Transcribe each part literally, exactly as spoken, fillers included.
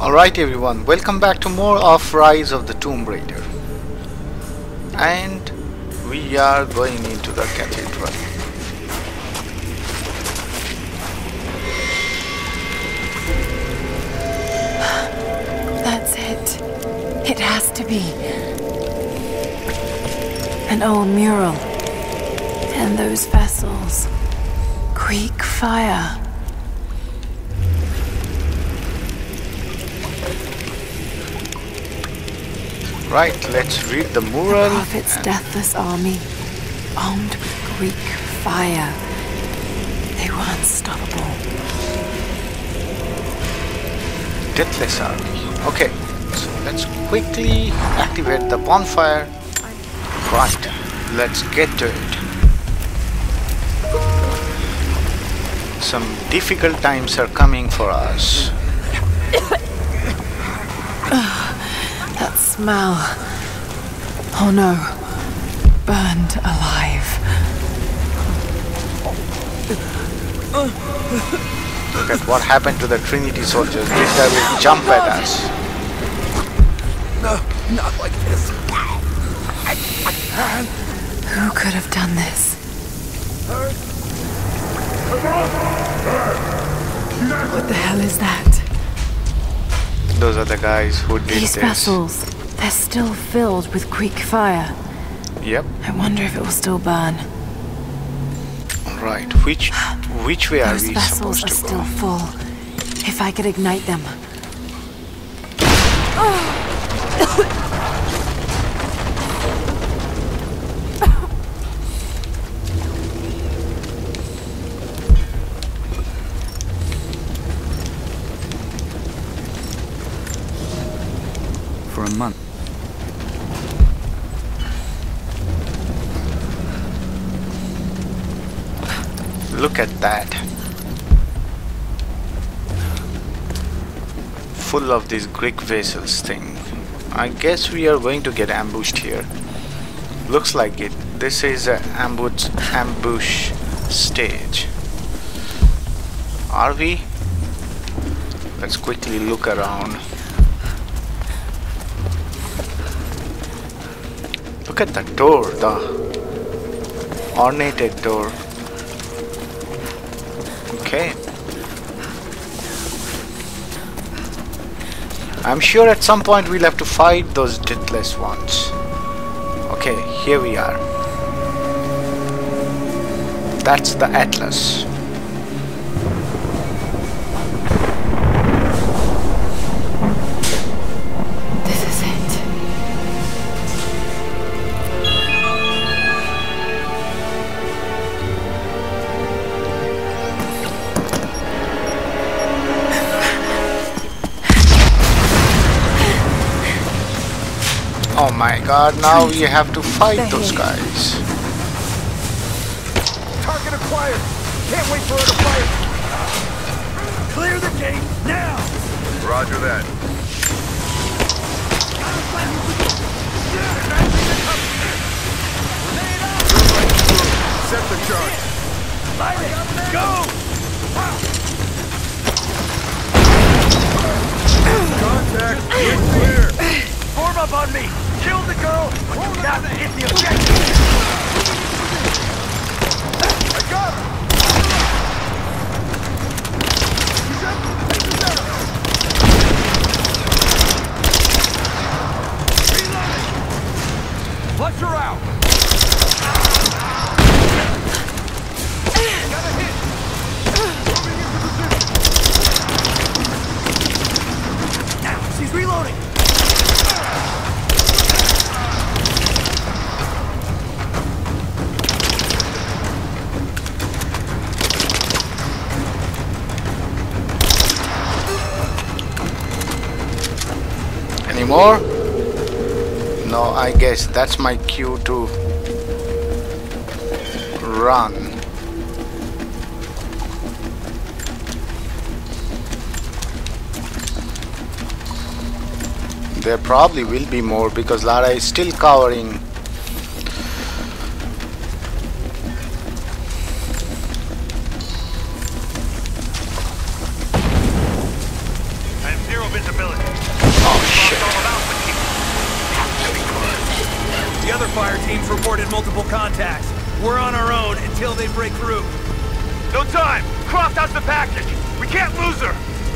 Alright everyone, welcome back to more of Rise of the Tomb Raider. And we are going into the cathedral. That's it. It has to be. An old mural. And those vessels. Greek fire. Right, let's read the mural. The Prophet's deathless army, armed with Greek fire. They were unstoppable. Deathless army. Okay, so let's quickly activate the bonfire. Right, let's get to it. Some difficult times are coming for us. That smell. Oh no. Burned alive. Look at what happened to the Trinity soldiers. This guy will jump at us. No, not like this. Who could have done this? What the hell is that? Those are the guys who did These this. vessels, they're still filled with Greek fire. Yep. I wonder if it will still burn. Right, which which way are Those we vessels supposed are to still go? full. If I could ignite them. For a month. Look at that. Full of these Greek vessels thing. I guess we are going to get ambushed here. Looks like it. This is an ambush ambush stage. Are we? Let's quickly look around. Look at the door, the ornated door. Okay. I'm sure at some point we'll have to fight those deathless ones. Okay, here we are. That's the Atlas. This is it. Oh my god, now we have to fight those guys. Target acquired. Can't wait for her to fire. Clear the gate now. Roger that. Set the charge. Light it. Go. Contact. Clear. Form up on me. Kill the girl, but do not hit the objective. I got her. Flush her out. Got a hit. Moving into position. Now she's reloading. Any more? No, I guess that's my cue to run. There probably will be more because Lara is still cowering. I have zero visibility. Oh shit. All about the team. The other fire teams reported multiple contacts. We're on our own until they break through. No time! Croft has the package! We can't lose her!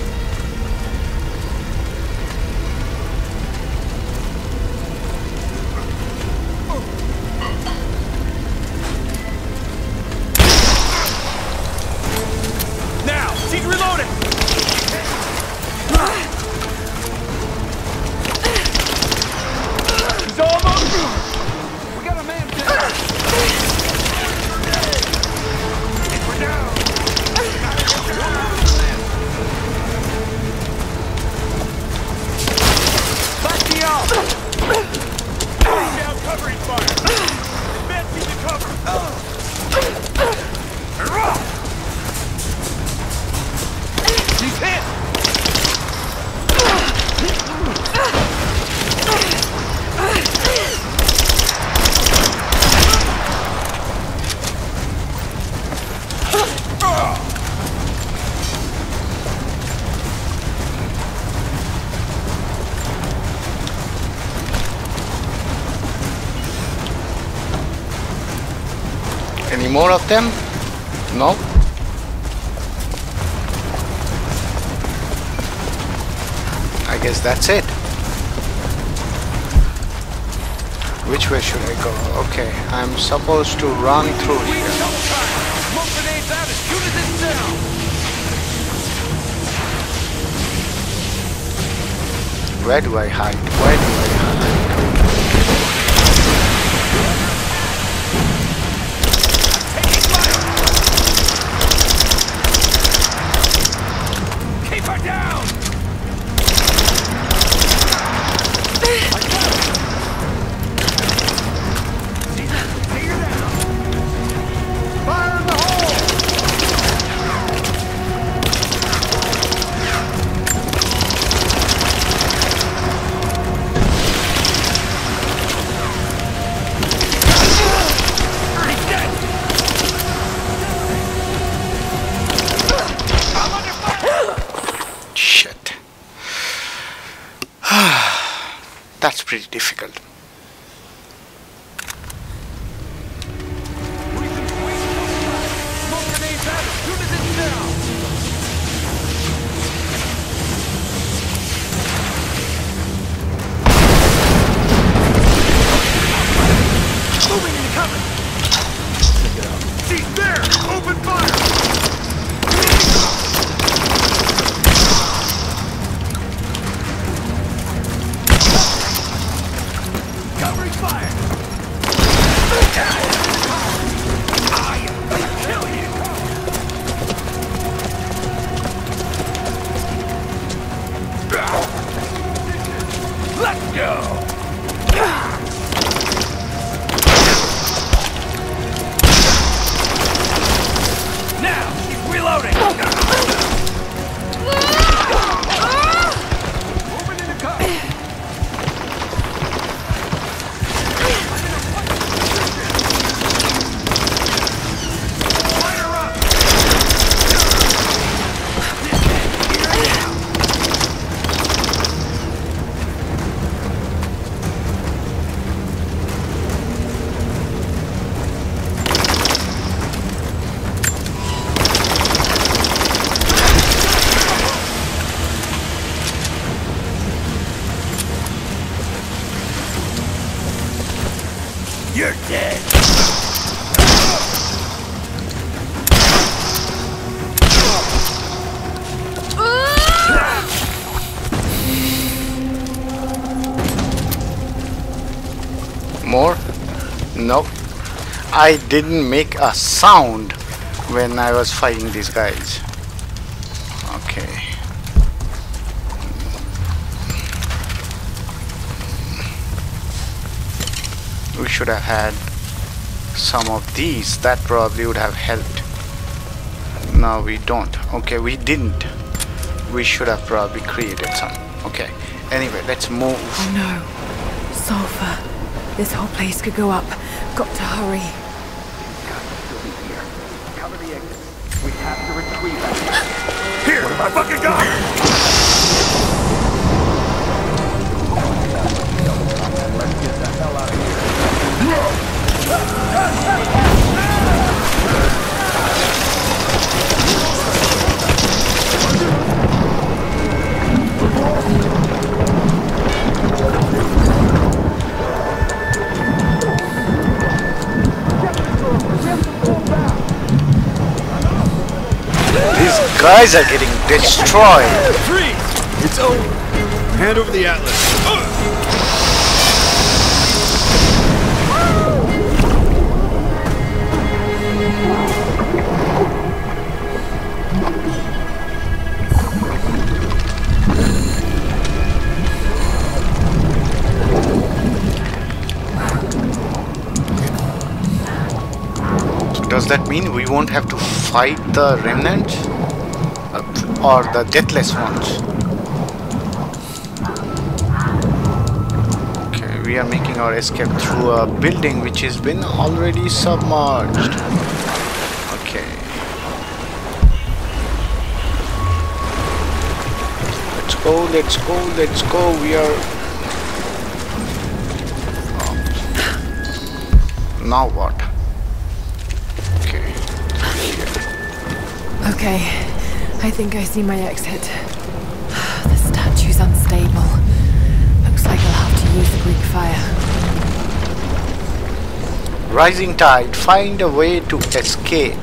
Now! She's reloading! He's almost through! We got a man down! We're down! Back me up! Laying down covering fire! Advancing to cover! She's hit! Any more of them? No? I guess that's it. Which way should I go? Okay, I'm supposed to run through here. Where do I hide? Where do I hide? Keep her down! Fire in the hole! He's dead! I'm under fire! Shit. That's pretty difficult. Smoke grenades out as soon as it's down! Moving into cover! She's there! Open fire! Covering fire! I'll kill you! Let's go! Now, keep reloading! Moving into cover! Light her up! You're dead! More? Nope. I didn't make a sound when I was fighting these guys. Okay. We should have had some of these. That probably would have helped. No, we don't. Okay, we didn't. We should have probably created some. Okay. Anyway, let's move. Oh no. Sulfur. This whole place could go up. Got to hurry. Cover the exit. We have to retrieve that. Here, I fucking got it! guys are getting destroyed. Freeze! It's over. Hand over the Atlas. Does that mean we won't have to fight the remnants? Uh, or the deathless ones? Okay, we are making our escape through a building which has been already submerged. Okay. Let's go, let's go, let's go. We are... Oh. Now what? Okay, I think I see my exit. The statue's unstable. Looks like I'll have to use the Greek fire. Rising tide, find a way to escape.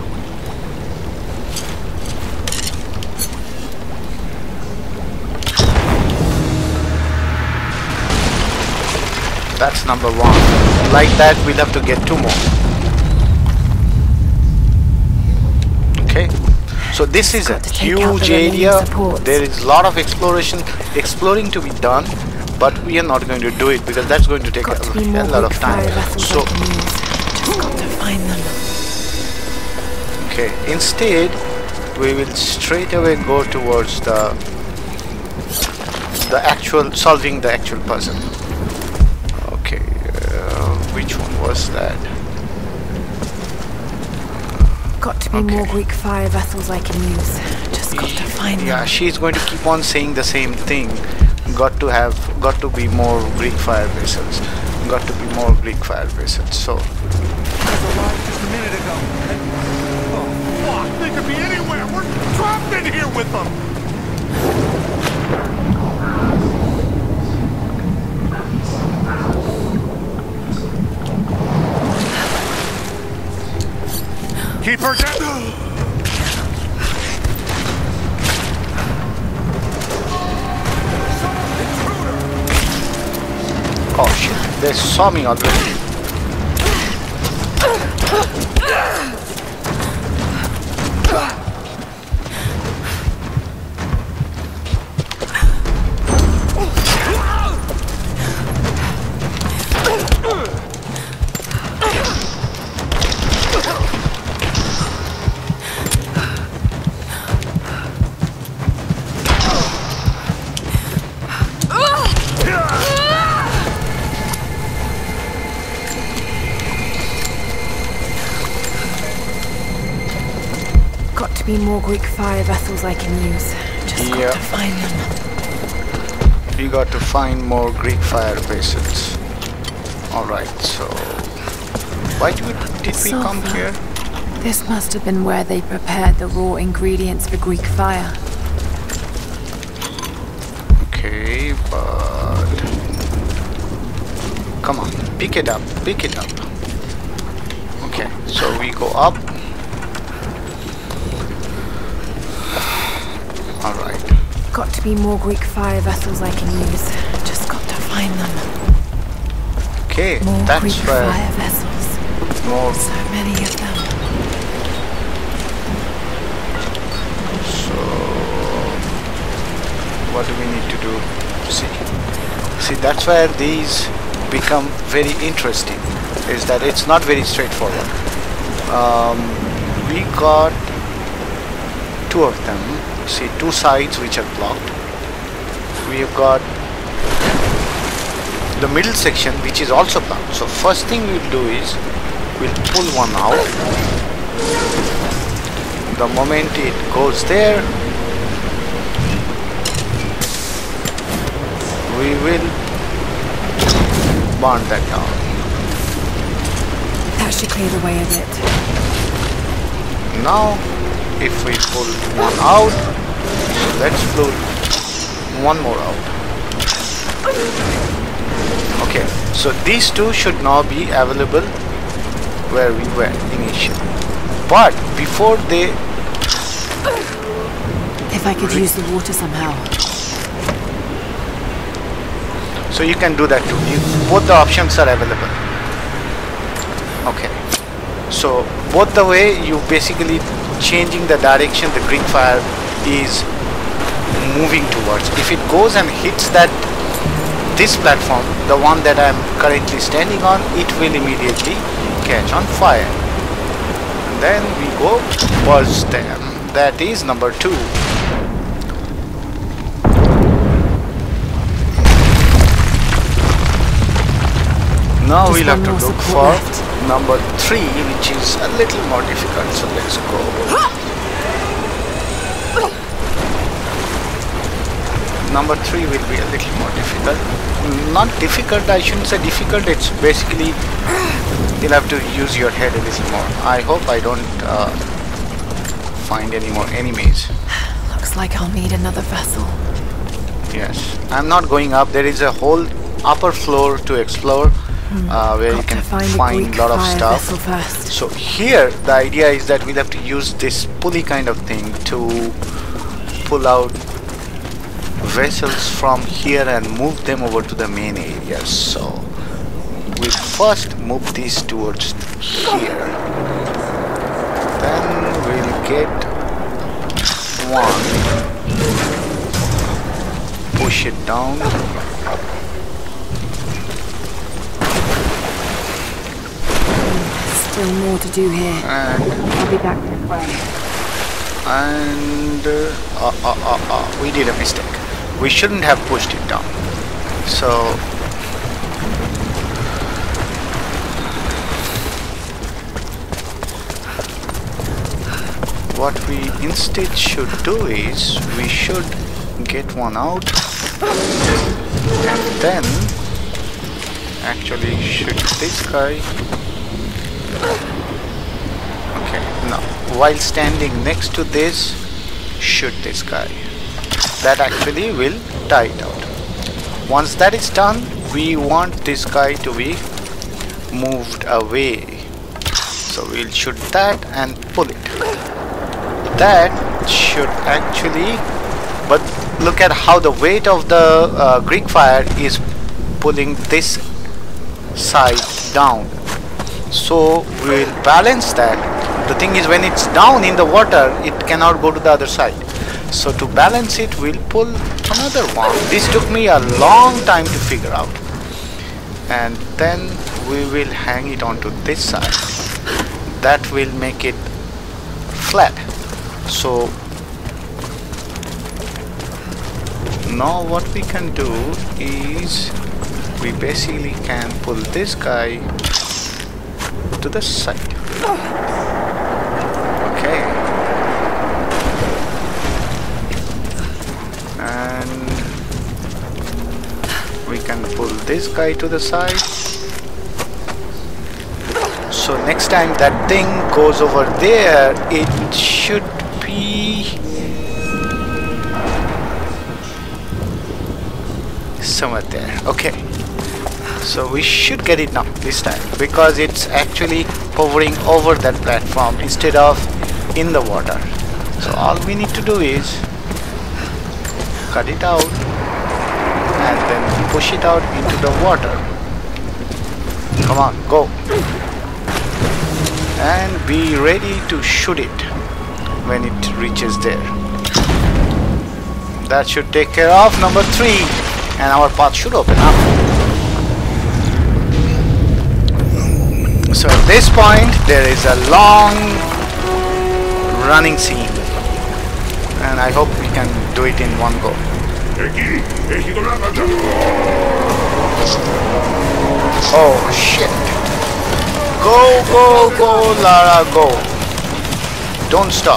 That's number one. Like that, we'll have to get two more. Okay. So this is a huge area. There is a lot of exploration, exploring to be done, but we are not going to do it because that's going to take a, a lot of time. So, just got to find them. Okay. Instead, we will straight away go towards the the actual solving the actual puzzle. Okay. Uh, which one was that? Got to be Okay. more Greek fire vessels I can use. Just got to find them. Yeah, she's going to keep on saying the same thing. Got to have, got to be more Greek fire vessels. Got to be more Greek fire vessels. So, Just a minute ago. Oh, fuck! They could be anywhere. We're trapped in here with them. Keep her down. oh shit, they saw me already. Got to be more Greek fire vessels I can use. Just Yeah. got to find them. We got to find more Greek fire vessels. Alright, so why do we, did we come Sulfur. here? This must have been where they prepared the raw ingredients for Greek fire. Okay, but come on, pick it up, pick it up. Okay, so we go up. Alright. Got to be more Greek fire vessels I can use. Just got to find them. Okay, More that's Greek where fire vessels. more. So many of them. So what do we need to do? See, see, that's where these become very interesting. Is that it's not very straightforward. Um, we got two of them. See, two sides which are blocked. We have got the middle section which is also blocked. So first thing we'll do is we'll pull one out. The moment it goes there, we will burn that down. That should clear the way a bit. Now if we pull one out, let's pull one more out. Okay, so these two should now be available where we were initially. But before they If I could use the water somehow. So you can do that too. You, both the options are available. Okay. So both the way you basically changing the direction the Greek fire is moving towards. If it goes and hits that this platform, the one that I'm currently standing on, it will immediately catch on fire. And then we go towards them. That is number two. Now Just we'll have one to more look support for left. number three, which is a little more difficult. So let's go. Number three will be a little more difficult. Not difficult, I shouldn't say difficult. It's basically you'll have to use your head a little more. I hope I don't uh, find any more enemies. Looks like I'll need another vessel. Yes, I'm not going up. There is a whole upper floor to explore. Uh, where Got you can to find find a a lot of fire stuff. vessel first. So here the idea is that we'll have to use this pulley kind of thing to pull out vessels from here and move them over to the main area. So we first move these towards here. Then we'll get one. Push it down. Still more to do here. And I'll be back this way. and uh, uh, uh, uh, uh, we did a mistake. We shouldn't have pushed it down. So what we instead should do is we should get one out and then actually shoot this guy. Okay, now while standing next to this, shoot this guy. That actually will tie it out. Once that is done, we want this guy to be moved away. So we'll shoot that and pull it. That should actually, but look at how the weight of the uh, Greek fire is pulling this side down. So we'll balance that. The thing is, when it's down in the water, it cannot go to the other side. So to balance it, we'll pull another one. This took me a long time to figure out. And then we will hang it onto this side. That will make it flat. So now what we can do is we basically can pull this guy to the side. Okay. And we can pull this guy to the side. So next time that thing goes over there, it should be somewhere there. Okay. So we should get it now this time because it's actually hovering over that platform instead of in the water. So all we need to do is cut it out and then push it out into the water. Come on, go. And be ready to shoot it when it reaches there. That should take care of number three and our path should open up. So at this point there is a long running scene and I hope we can do it in one go. Oh shit. Go, go, go, Lara, go. Don't stop.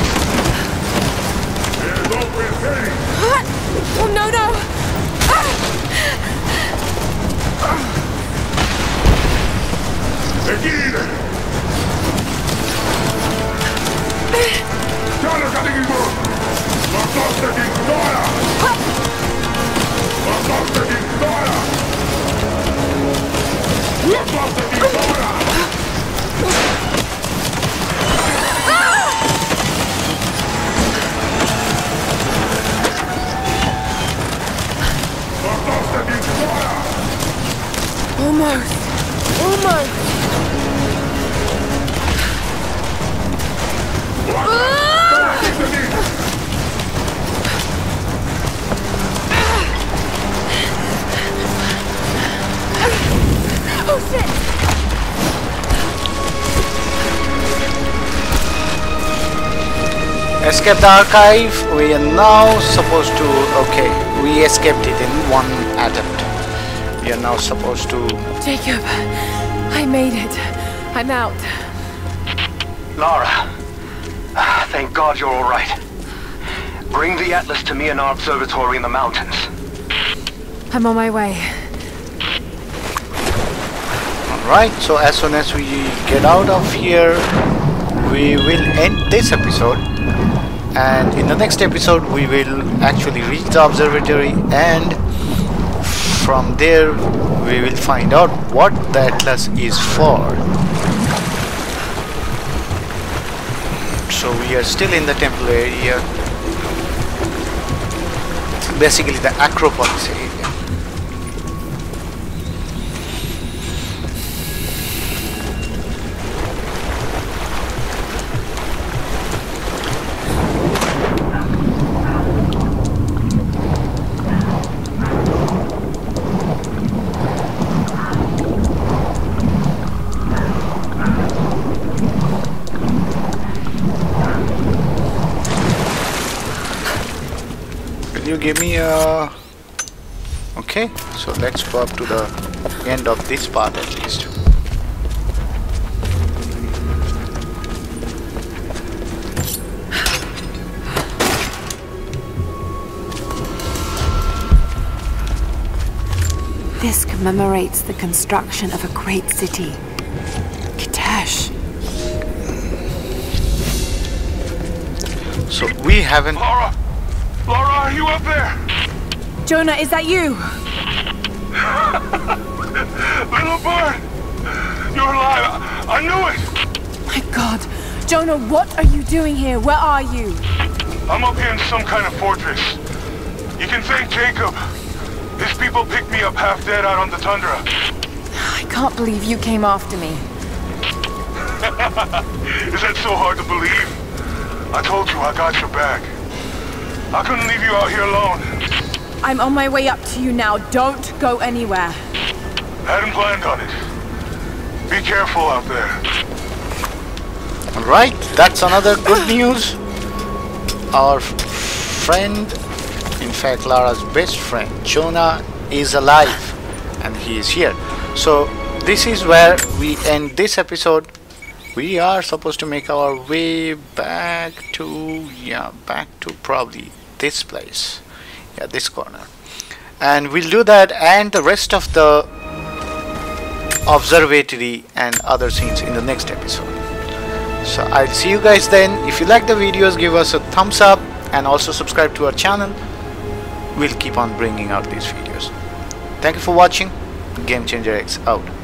Oh no no! Almost. Almost. Oh shit! Escape the archive. We are now supposed to. Okay, we escaped it in one attempt. We are now supposed to. Jacob, I made it. I'm out. Lara, ah, thank God you're all right. Bring the Atlas to me in our observatory in the mountains. I'm on my way. Alright, so as soon as we get out of here, we will end this episode. And in the next episode, we will actually reach the observatory, and from there, we will find out what the Atlas is for. So we are still in the temple area, basically the Acropolis area. You give me a. Okay, so let's go up to the end of this part at least. This commemorates the construction of a great city. Kitezh. So we haven't. Lara! Lara, are you up there? Jonah, is that you? Little bird! You're alive! I, I knew it! My God. Jonah, what are you doing here? Where are you? I'm up here in some kind of fortress. You can thank Jacob. His people picked me up half dead out on the tundra. I can't believe you came after me. Is that so hard to believe? I told you I got your back. I couldn't leave you out here alone. I'm on my way up to you now. Don't go anywhere. Hadn't planned on it. Be careful out there. Alright, that's another good news. Our friend, in fact Lara's best friend, Jonah, is alive and he is here. So this is where we end this episode. We are supposed to make our way back to, yeah, back to probably this place. Yeah, this corner. And we'll do that and the rest of the observatory and other scenes in the next episode. So I'll see you guys then. If you like the videos, give us a thumbs up and also subscribe to our channel. We'll keep on bringing out these videos. Thank you for watching. Game Changer X out.